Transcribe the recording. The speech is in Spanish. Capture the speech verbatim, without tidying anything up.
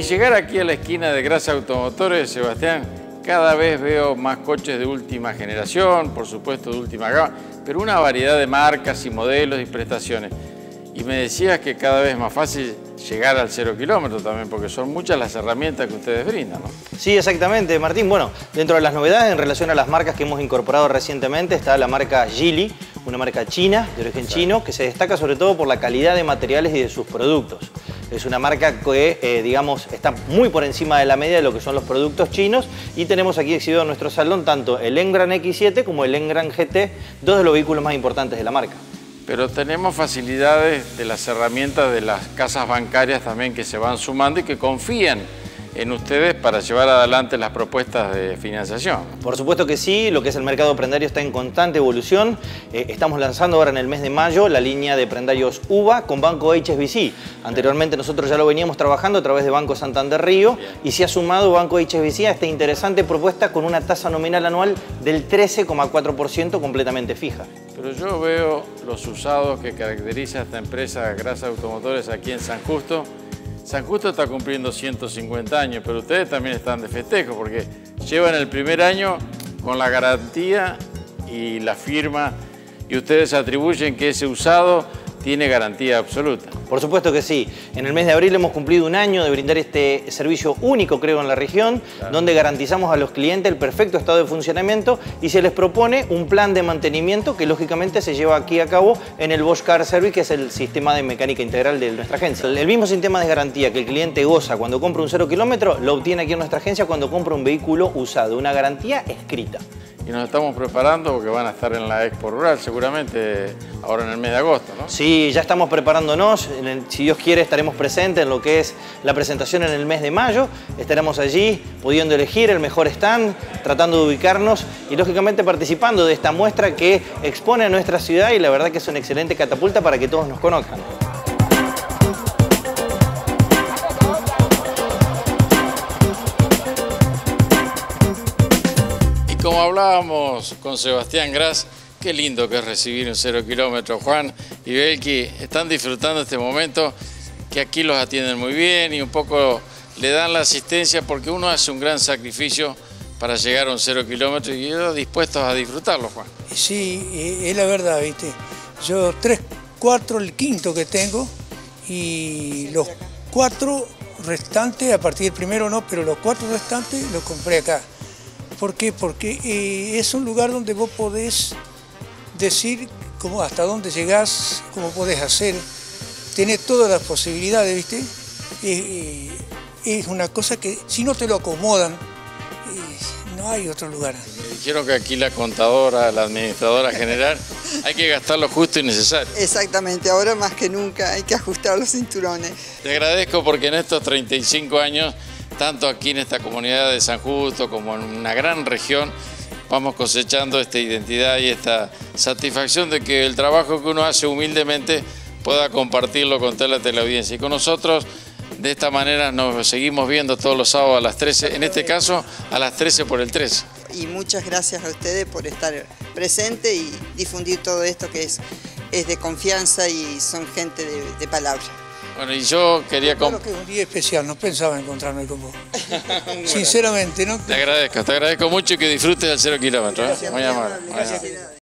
llegar aquí a la esquina de Grasa Automotores, Sebastián, cada vez veo más coches de última generación, por supuesto de última gama, pero una variedad de marcas y modelos y prestaciones. Y me decías que cada vez es más fácil llegar al cero kilómetro también, porque son muchas las herramientas que ustedes brindan, ¿no? Sí, exactamente, Martín. Bueno, dentro de las novedades en relación a las marcas que hemos incorporado recientemente está la marca Geely, una marca china, de origen Exacto. chino, que se destaca sobre todo por la calidad de materiales y de sus productos. Es una marca que, eh, digamos, está muy por encima de la media de lo que son los productos chinos, y tenemos aquí exhibido en nuestro salón tanto el Emgrand X siete como el Emgrand G T, dos de los vehículos más importantes de la marca. Pero tenemos facilidades de las herramientas de las casas bancarias también que se van sumando y que confían en ustedes para llevar adelante las propuestas de financiación. Por supuesto que sí, lo que es el mercado prendario está en constante evolución. Eh, estamos lanzando ahora en el mes de mayo la línea de prendarios U V A con Banco H S B C. Anteriormente nosotros ya lo veníamos trabajando a través de Banco Santander Río Bien. y se ha sumado Banco H S B C a esta interesante propuesta con una tasa nominal anual del trece coma cuatro por ciento completamente fija. Pero yo veo los usados que caracteriza esta empresa Grasa Automotores aquí en San Justo. San Justo está cumpliendo ciento cincuenta años, pero ustedes también están de festejo porque llevan el primer año con la garantía y la firma, y ustedes atribuyen que ese usado tiene garantía absoluta. Por supuesto que sí. En el mes de abril hemos cumplido un año de brindar este servicio único, creo, en la región, claro. donde garantizamos a los clientes el perfecto estado de funcionamiento y se les propone un plan de mantenimiento que lógicamente se lleva aquí a cabo en el Bosch Car Service, que es el sistema de mecánica integral de nuestra agencia. El mismo sistema de garantía que el cliente goza cuando compra un cero kilómetro, lo obtiene aquí en nuestra agencia cuando compra un vehículo usado, una garantía escrita. Y nos estamos preparando porque van a estar en la Expo Rural seguramente ahora en el mes de agosto, ¿no? Sí, ya estamos preparándonos. Si Dios quiere estaremos presentes en lo que es la presentación en el mes de mayo. Estaremos allí pudiendo elegir el mejor stand, tratando de ubicarnos y lógicamente participando de esta muestra que expone a nuestra ciudad, y la verdad que es una excelente catapulta para que todos nos conozcan. Como hablábamos con Sebastián Gras, qué lindo que es recibir un cero kilómetro. Juan y Belki están disfrutando este momento, que aquí los atienden muy bien y un poco le dan la asistencia porque uno hace un gran sacrificio para llegar a un cero kilómetro y ellos dispuestos a disfrutarlo, Juan. Sí, es la verdad, ¿viste? Yo tres, cuatro, el quinto que tengo, y los cuatro restantes, a partir del primero no, pero los cuatro restantes los compré acá. ¿Por qué? Porque eh, es un lugar donde vos podés decir cómo, hasta dónde llegás, cómo podés hacer, tenés todas las posibilidades, ¿viste? Eh, eh, es una cosa que si no te lo acomodan, eh, no hay otro lugar. Me dijeron que aquí la contadora, la administradora general, hay que gastar lo justo y necesario. Exactamente, ahora más que nunca hay que ajustar los cinturones. Te agradezco porque en estos treinta y cinco años, tanto aquí en esta comunidad de San Justo como en una gran región, vamos cosechando esta identidad y esta satisfacción de que el trabajo que uno hace humildemente pueda compartirlo con toda la teleaudiencia. Y con nosotros, de esta manera, nos seguimos viendo todos los sábados a las trece, en este caso a las trece por el trece. Y muchas gracias a ustedes por estar presente y difundir todo esto que es, es de confianza y son gente de, de palabra. Bueno, y yo quería... Creo que es un día especial, no pensaba encontrarme con vos. Sinceramente, ¿no? Te agradezco, te agradezco mucho y que disfrutes del cero kilómetro. ¿eh? Muy amable. Gracias.